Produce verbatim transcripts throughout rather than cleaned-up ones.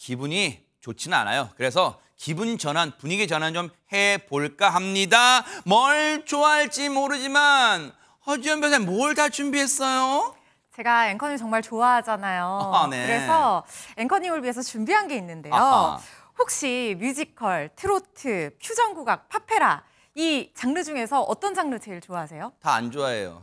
기분이 좋지는 않아요. 그래서 기분 전환, 분위기 전환 좀 해볼까 합니다. 뭘 좋아할지 모르지만 허지연 변호사님 뭘 다 준비했어요? 제가 앵커님 정말 좋아하잖아요. 아, 네. 그래서 앵커님을 위해서 준비한 게 있는데요. 아하. 혹시 뮤지컬, 트로트, 퓨전국악, 파페라 이 장르 중에서 어떤 장르 제일 좋아하세요? 다 안 좋아해요.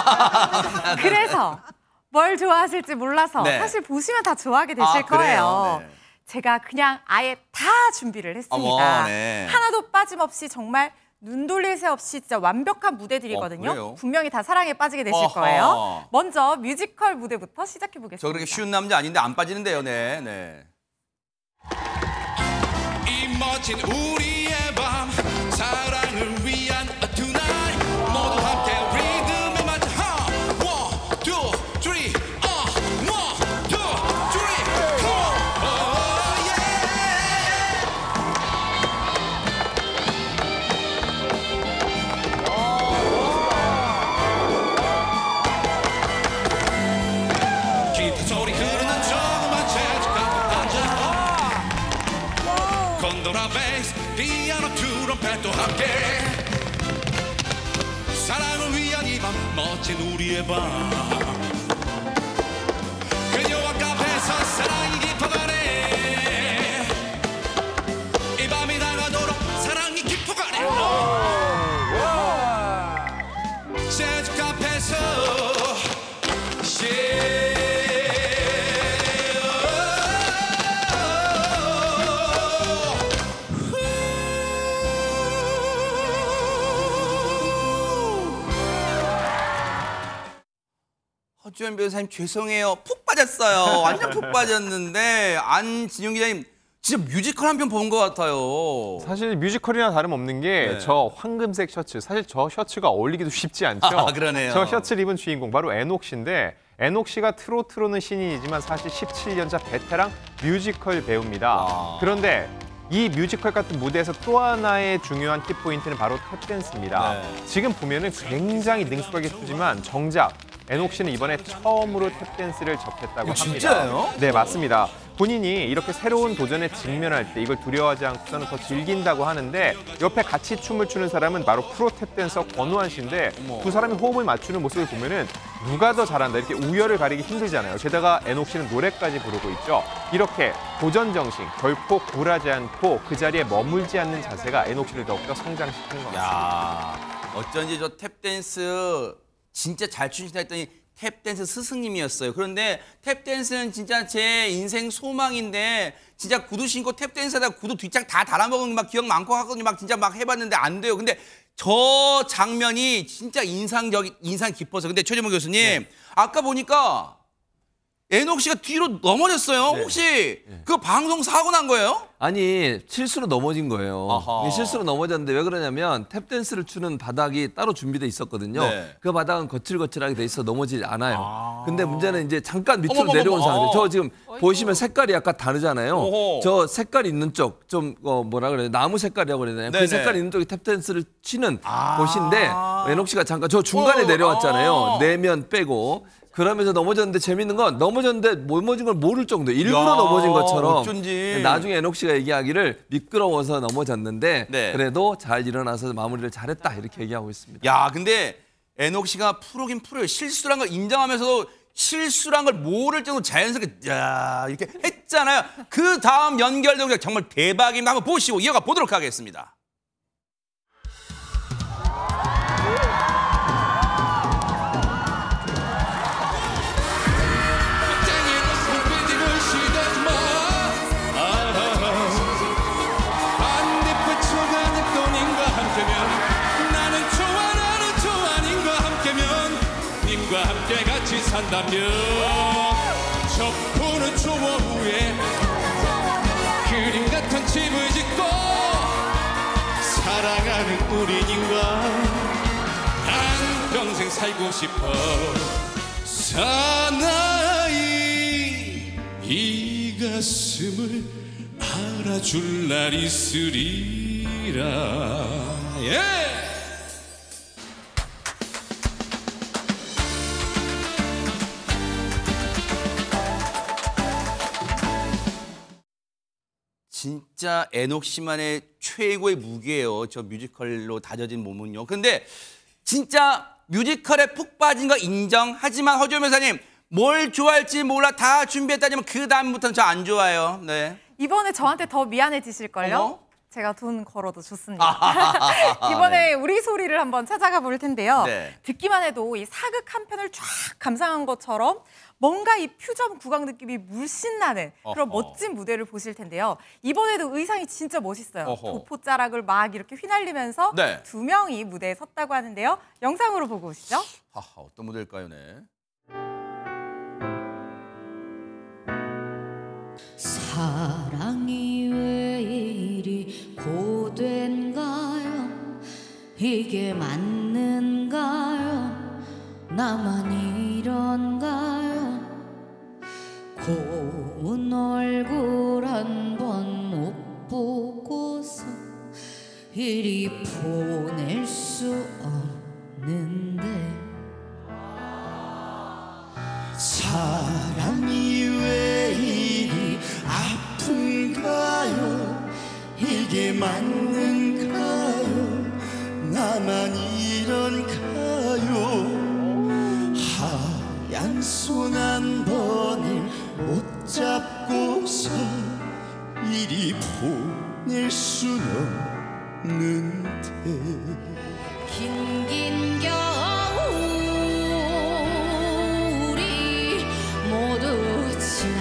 그래서 뭘 좋아하실지 몰라서 네. 사실 보시면 다 좋아하게 되실 아, 거예요. 그래요? 네. 제가 그냥 아예 다 준비를 했습니다. 어머, 네. 하나도 빠짐없이 정말 눈 돌릴 새 없이 진짜 완벽한 무대들이거든요. 어, 분명히 다 사랑에 빠지게 되실 어허. 거예요. 먼저 뮤지컬 무대부터 시작해 보겠습니다. 저 그렇게 쉬운 남자 아닌데 안 빠지는데요. 네, 네. 이 멋진 우리의 밤 사랑을 위한 a tonight 모두 함께 리듬에 맞춰 one two three uh one two three four oh yeah 기타 소리 흐르는 조그만 재즈 같은 건도나 베이스, 피아노, 트럼펫도 함께 사랑을 위한 이 밤 멋진 우리의 밤 그녀와 카페에서 사랑이 깊어가네 이 밤이 다가도록 사랑이 깊어가네 재즈 카페에서 yeah. 허지연 변호사님 죄송해요. 푹 빠졌어요. 완전 푹 빠졌는데 안진용 기자님 진짜 뮤지컬 한 편 본 것 같아요. 사실 뮤지컬이나 다름없는 게 저 네. 황금색 셔츠, 사실 저 셔츠가 어울리기도 쉽지 않죠. 아, 그러네요. 저 셔츠를 입은 주인공 바로 애녹 씨인데 애녹 씨가 트로트로는 신인이지만 사실 십칠 년차 베테랑 뮤지컬 배우입니다. 와. 그런데 이 뮤지컬 같은 무대에서 또 하나의 중요한 키포인트는 바로 탭댄스입니다. 네. 지금 보면은 굉장히 능숙하게 추지만 정작 애녹 씨는 이번에 처음으로 탭댄스를 접했다고 이거 합니다. 진짜예요? 네, 맞습니다. 본인이 이렇게 새로운 도전에 직면할 때 이걸 두려워하지 않고서는 더 즐긴다고 하는데 옆에 같이 춤을 추는 사람은 바로 프로 탭댄서 권우환 씨인데 어머. 두 사람이 호흡을 맞추는 모습을 보면은 누가 더 잘한다 이렇게 우열을 가리기 힘들잖아요. 게다가 애녹 씨는 노래까지 부르고 있죠. 이렇게 도전 정신, 결코 굴하지 않고 그 자리에 머물지 않는 자세가 애녹 씨를 더욱더 성장시키는 것 같습니다. 야, 어쩐지 저 탭댄스 진짜 잘 추신다 했더니 탭댄스 스승님이었어요. 그런데 탭댄스는 진짜 제 인생 소망인데 진짜 구두 신고 탭댄스하다가 구두 뒷장 다 달아먹은 막 기억 많고 하거든요. 막 진짜 막 해봤는데 안 돼요. 근데 저 장면이 진짜 인상적, 인상 깊어서. 근데 최재문 교수님, 네. 아까 보니까 애녹 씨가 뒤로 넘어졌어요. 네. 혹시 그 방송 사고 난 거예요? 아니 실수로 넘어진 거예요. 아하. 이게 실수로 넘어졌는데 왜 그러냐면 탭댄스를 추는 바닥이 따로 준비돼 있었거든요. 네. 그 바닥은 거칠거칠하게 돼 있어 넘어지지 않아요. 아. 근데 문제는 이제 잠깐 밑으로 어머머머머. 내려온 상태. 어. 저 지금 보시면 색깔이 약간 다르잖아요. 오호. 저 색깔 있는 쪽 좀 어, 뭐라 그래야 나무 색깔이라고 그래야 되나요? 네네. 그 색깔 있는 쪽이 탭댄스를 치는 아. 곳인데 애녹 씨가 잠깐 저 중간에 어. 내려왔잖아요. 아. 내면 빼고. 그러면서 넘어졌는데 재밌는 건 넘어졌는데 넘어진 걸 모를 정도 일부러 야, 넘어진 것처럼 어쩐지. 나중에 애녹 씨가 얘기하기를 미끄러워서 넘어졌는데 네. 그래도 잘 일어나서 마무리를 잘했다 이렇게 얘기하고 있습니다. 야, 근데 애녹 씨가 프로긴 프로예요. 실수란 걸 인정하면서도 실수란 걸 모를 정도로 자연스럽게 야 이렇게 했잖아요. 그 다음 연결도 정말 대박입니다. 한번 보시고 이어가 보도록 하겠습니다. 님과 함께 같이 산다면 저 푸른 초원 위에 그림 같은 집을 짓고 사랑하는 우리 님과 한평생 살고 싶어 사나이 이 가슴을 알아줄 날 있으리라 yeah! 진짜 애녹 씨만의 최고의 무기예요. 저 뮤지컬로 다져진 몸은요. 근데 진짜 뮤지컬에 푹 빠진 거 인정하지만 허지호 변호사님 뭘 좋아할지 몰라 다 준비했다지만 그 다음부터는 저 안 좋아요. 네. 이번에 저한테 더 미안해지실걸요? 어머? 제가 돈 걸어도 좋습니다. 이번에 우리 소리를 한번 찾아가 볼 텐데요. 네. 듣기만 해도 이 사극 한 편을 쫙 감상한 것처럼 뭔가 이 퓨전 국악 느낌이 물씬 나는 그런 어허. 멋진 무대를 보실 텐데요. 이번에도 의상이 진짜 멋있어요. 어허. 도포자락을 막 이렇게 휘날리면서 네. 두 명이 무대에 섰다고 하는데요. 영상으로 보고 오시죠. 하하, 어떤 무대일까요, 네. 사랑이 왜 이리 고된가요? 이게 맞는가요? 나만 이런가요? 고운 얼굴 한 번 못 보고서 이리 보낼 수 없는데 사랑이 왜 이리 아픈가요? 이게 맞는가요? 나만 이런가요? 하얀 손 한 번을 못 잡고서 이리 보낼 순 없는데 긴긴 겨울이 모두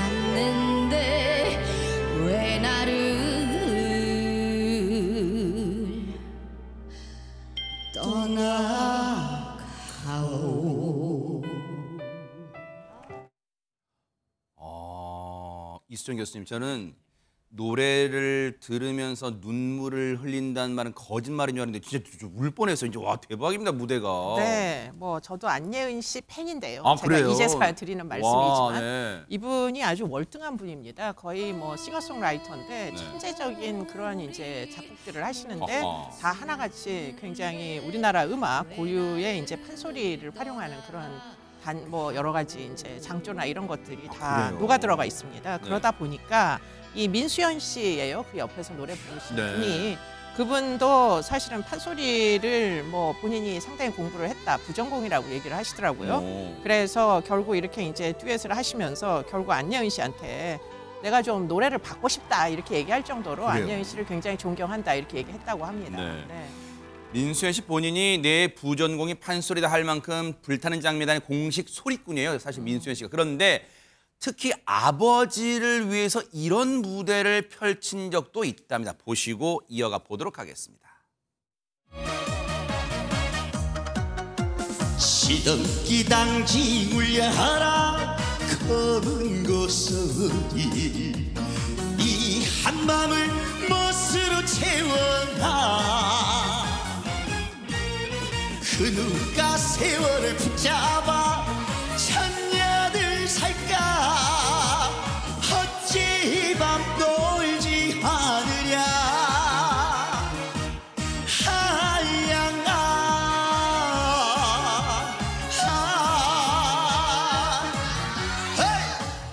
지났는데 왜 나를 떠나가오. 아, 이수정 교수님, 저는 노래를 들으면서 눈물을 흘린다는 말은 거짓말인 줄 알았는데 진짜 울 뻔했어요. 이제 와 대박입니다 무대가. 네, 뭐 저도 안예은 씨 팬인데요. 아, 제가 그래요? 이제서야 드리는 와, 말씀이지만 네. 이분이 아주 월등한 분입니다. 거의 뭐 싱어송라이터인데 네. 천재적인 그런 이제 작곡들을 하시는데 어허. 다 하나같이 굉장히 우리나라 음악 고유의 이제 판소리를 활용하는 그런 단 뭐 여러 가지 이제 장조나 이런 것들이 다 그래요? 녹아 들어가 있습니다. 네. 그러다 보니까 이 민수연 씨예요. 그 옆에서 노래 부르신 네. 분이. 그분도 사실은 판소리를 뭐 본인이 상당히 공부를 했다, 부전공이라고 얘기를 하시더라고요. 오. 그래서 결국 이렇게 이제 듀엣을 하시면서 결국 안예은 씨한테 내가 좀 노래를 받고 싶다 이렇게 얘기할 정도로 그래요? 안예은 씨를 굉장히 존경한다 이렇게 얘기했다고 합니다. 네. 네. 민수연 씨 본인이 내 부전공이 판소리다 할 만큼 불타는 장미단의 공식 소리꾼이에요. 사실 민수연 씨가. 그런데 특히 아버지를 위해서 이런 무대를 펼친 적도 있답니다. 보시고 이어가 보도록 하겠습니다. 시덕기 당지 울려하라 검은 고소리 이 한마음을 멋으로 채워놔 그 누가 세월을 붙잡아 천년을 살까 어찌 밤 놀지 않으랴 하양아 아, 헤이!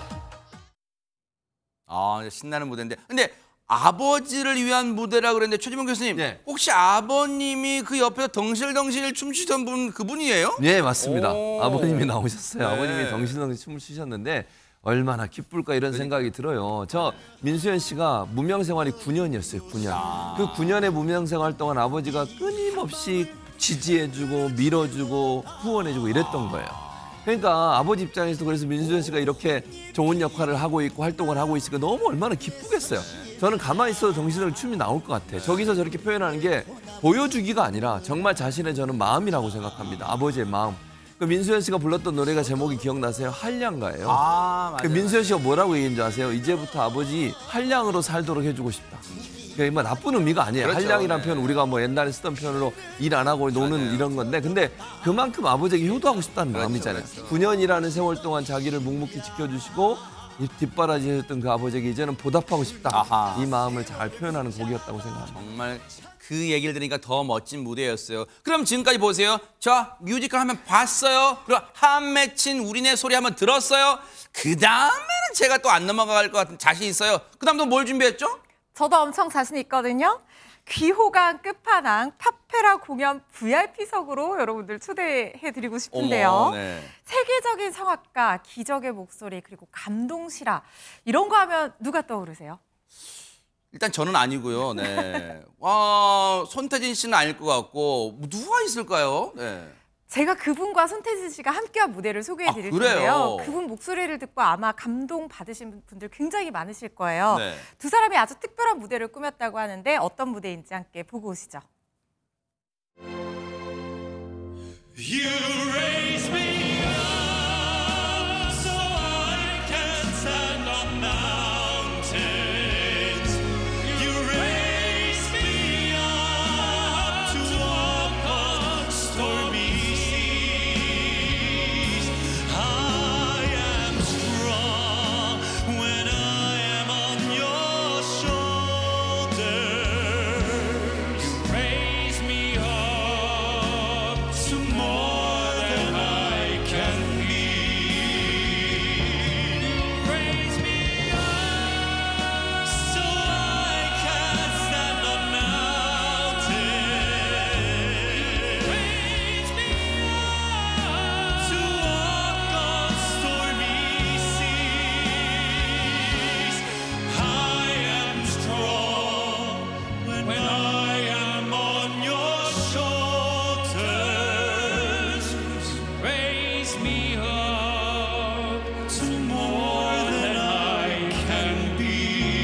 아, 신나는 무대인데. 근데 아버지를 위한 무대라 그랬는데 최지봉 교수님, 네. 혹시 아버님이 그 옆에서 덩실덩실 춤추던 분 그분이에요? 네, 맞습니다. 오. 아버님이 나오셨어요. 네. 아버님이 덩실덩실 춤을 추셨는데 얼마나 기쁠까 이런 생각이 들어요. 저 민수연 씨가 무명 생활이 구 년이었어요. 구 년. 그 구 년의 무명 생활 동안 아버지가 끊임없이 지지해주고 밀어주고 후원해주고 이랬던 거예요. 그러니까 아버지 입장에서 그래서 민수연 씨가 이렇게 좋은 역할을 하고 있고 활동을 하고 있으니까 너무 얼마나 기쁘겠어요. 저는 가만히 있어도 정신을 춤이 나올 것 같아. 저기서 저렇게 표현하는 게 보여주기가 아니라 정말 자신의 저는 마음이라고 생각합니다. 아버지의 마음. 그 민수연 씨가 불렀던 노래가 제목이 기억나세요? 한량가예요. 아, 그 민수연 씨가 뭐라고 얘기한 줄 아세요? 이제부터 아버지 한량으로 살도록 해주고 싶다. 그게 뭐 나쁜 의미가 아니에요. 그렇죠. 한량이란 네. 표현 우리가 뭐 옛날에 쓰던 표현으로 일 안 하고 노는 맞아요. 이런 건데 근데 그만큼 아버지에게 효도하고 싶다는 그렇죠, 마음이잖아요. 그렇죠. 구 년이라는 세월 동안 자기를 묵묵히 지켜주시고 이 뒷바라지했던 그 아버지에게 이제는 보답하고 싶다. 아하. 이 마음을 잘 표현하는 곡이었다고 생각합니다. 정말 그 얘기를 들으니까 더 멋진 무대였어요. 그럼 지금까지 보세요. 저 뮤지컬 한번 봤어요. 그리고 한 맺힌 우리네 소리 한번 들었어요. 그 다음에는 제가 또 안 넘어갈 것 같은 자신 있어요. 그 다음 또 뭘 준비했죠? 저도 엄청 자신 있거든요. 귀호강 끝판왕 파페라 공연 브이아이피석으로 여러분들 초대해드리고 싶은데요. 어머, 네. 세계적인 성악가, 기적의 목소리, 그리고 감동 실화 이런 거 하면 누가 떠오르세요? 일단 저는 아니고요. 네. 와, 손태진 씨는 아닐 것 같고 누가 있을까요? 네. 제가 그분과 손태진 씨가 함께한 무대를 소개해드릴 아, 그래요? 텐데요. 그분 목소리를 듣고 아마 감동 받으신 분들 굉장히 많으실 거예요. 네. 두 사람이 아주 특별한 무대를 꾸몄다고 하는데 어떤 무대인지 함께 보고 오시죠. You raise me up so I can stand on mountains. You raise me up to walk on stormy seas. I am strong when I am on your shoulders. You raise me up to more than I can be. You raise me up so I can stand on mountains. Raise me up to walk on stormy seas. I am strong when I am on your shoulders. Raise me up to more than I can be.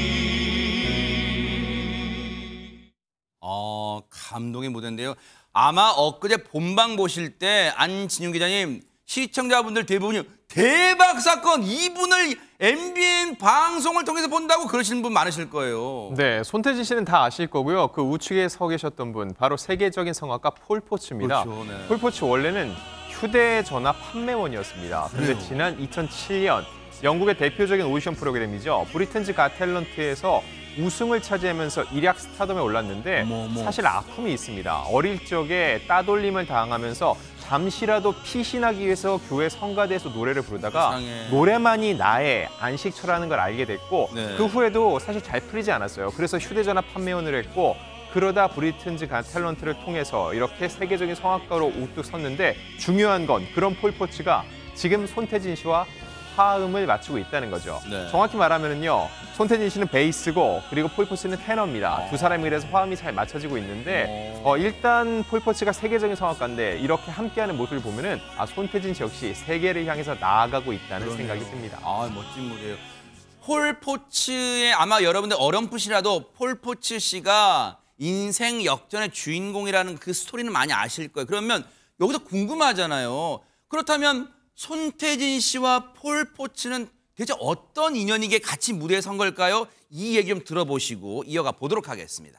어, 감동의 무대인데요. 아마 엊그제 본방 보실 때 안진용 기자님, 시청자분들 대부분이 대박 사건 이분을 엠비엔 방송을 통해서 본다고 그러시는 분 많으실 거예요. 네, 손태진 씨는 다 아실 거고요. 그 우측에 서 계셨던 분, 바로 세계적인 성악가 폴 포츠입니다. 그렇죠, 네. 폴 포츠 원래는 휴대전화 판매원이었습니다. 그런데 지난 이천칠 년 영국의 대표적인 오디션 프로그램이죠. 브리튼즈 갓 탤런트에서 우승을 차지하면서 일약 스타덤에 올랐는데 어머, 어머. 사실 아픔이 있습니다. 어릴 적에 따돌림을 당하면서 잠시라도 피신하기 위해서 교회 성가대에서 노래를 부르다가 세상에. 노래만이 나의 안식처라는 걸 알게 됐고 네. 그 후에도 사실 잘 풀리지 않았어요. 그래서 휴대전화 판매원을 했고 그러다 브리튼즈 갓 탤런트를 통해서 이렇게 세계적인 성악가로 우뚝 섰는데 중요한 건 그런 폴 포츠가 지금 손태진 씨와 화음을 맞추고 있다는 거죠. 네. 정확히 말하면은요, 손태진 씨는 베이스고 그리고 폴 포츠는 테너입니다. 두 사람이 그래서 화음이 잘 맞춰지고 있는데 어, 일단 폴 포츠가 세계적인 성악가인데 이렇게 함께하는 모습을 보면은 아, 손태진 씨 역시 세계를 향해서 나아가고 있다는 그러네요. 생각이 듭니다. 아, 멋진 무대예요. 폴 포츠의 아마 여러분들 어렴풋이라도 폴 포츠 씨가 인생 역전의 주인공이라는 그 스토리는 많이 아실 거예요. 그러면 여기서 궁금하잖아요. 그렇다면 손태진 씨와 폴 포츠는 대체 어떤 인연이기에 같이 무대에 선 걸까요? 이 얘기 좀 들어보시고 이어가 보도록 하겠습니다.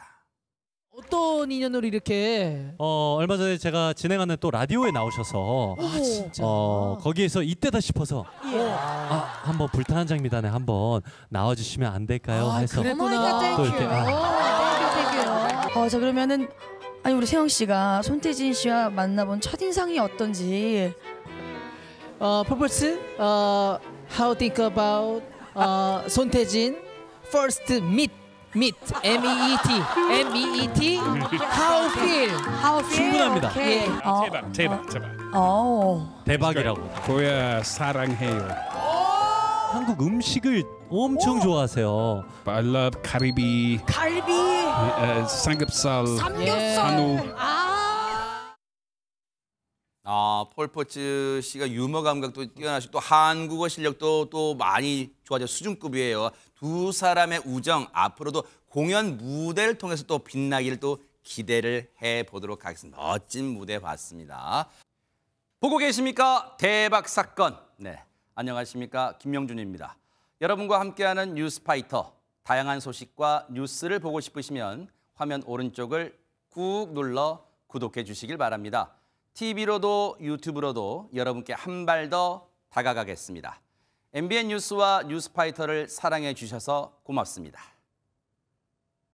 어떤 인연으로 이렇게 어, 얼마 전에 제가 진행하는 또 라디오에 나오셔서 아 진짜 어, 거기에서 이때다 싶어서 아, 한번 불타는 장미단에 한번 나와주시면 안 될까요? 아, 해서 그랬구나. 또 이렇게 아, 어, 자 그러면은 아니 우리 세영 씨가 손태진 씨와 만나본 첫 인상이 어떤지. 어, 퍼포스 어, how think about 어, 손태진 first meet meet M E E T M E E T how feel How feel? 충분합니다. 오케이. 어, 대박, 대박, 대박. 어. 대박이라고. 고야 사랑해요. 한국 음식을 엄청 좋아하세요. I love 가리비, 갈비, uh, 삼겹살, 삼겹살. 한우. 아. 아, 폴 포츠 씨가 유머 감각도 뛰어나시고 또 한국어 실력도 또 많이 좋아져 수준급이에요. 두 사람의 우정 앞으로도 공연 무대를 통해서 또 빛나기를 또 기대를 해보도록 하겠습니다. 멋진 무대 봤습니다. 보고 계십니까? 대박 사건. 네, 안녕하십니까? 김명준입니다. 여러분과 함께하는 뉴스파이터. 다양한 소식과 뉴스를 보고 싶으시면 화면 오른쪽을 꾹 눌러 구독해 주시길 바랍니다. 티비로도 유튜브로도 여러분께 한 발 더 다가가겠습니다. 엠비엔 뉴스와 뉴스파이터를 사랑해 주셔서 고맙습니다.